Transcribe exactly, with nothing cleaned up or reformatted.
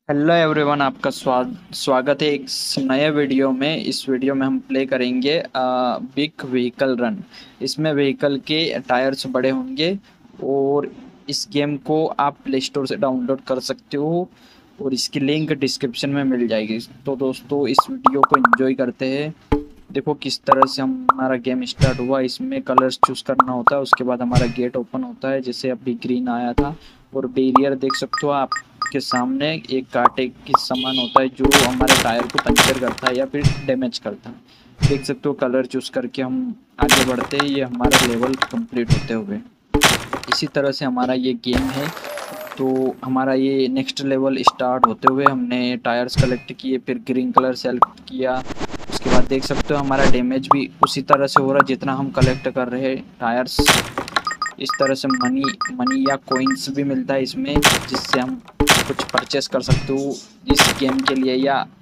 Hello everyone, आपका स्वाद स्वागत है एक स- नए वीडियो में। इस वीडियो में हम प्ले करेंगे बिग व्हीकल रन। इसमें व्हीकल के टायर्स बड़े होंगे और इस गेम को आप प्ले स्टोर से डाउनलोड कर सकते हो और इसकी लिंक डिस्क्रिप्शन में मिल जाएगी। तो दोस्तों, इस वीडियो को एंजॉय करते हैं। देखो किस तरह से हम हमारा गेम स्टार्ट हुआ। इसमें कलर्स चूज़ करना होता है, उसके बाद हमारा गेट ओपन होता है, जैसे अभी ग्रीन आया था। और बैरियर देख सकते हो आप के सामने, एक कांटे की समान होता है जो हमारे टायर को पंचर करता है या फिर डैमेज करता है। देख सकते हो कलर चूज़ करके हम आगे बढ़ते हैं, ये हमारा लेवल कंप्लीट होते हुए। इसी तरह से हमारा ये गेम है। तो हमारा ये नेक्स्ट लेवल स्टार्ट होते हुए हमने टायर्स कलेक्ट किए, फिर ग्रीन कलर सेलेक्ट किया। उसके बाद देख सकते हो हमारा डैमेज भी उसी तरह से हो रहा है जितना हम कलेक्ट कर रहे हैं टायर्स। इस तरह से मनी मनी या कॉइन्स भी मिलता है इसमें, जिससे हम कुछ परचेस कर सकते हो इस गेम के लिए, या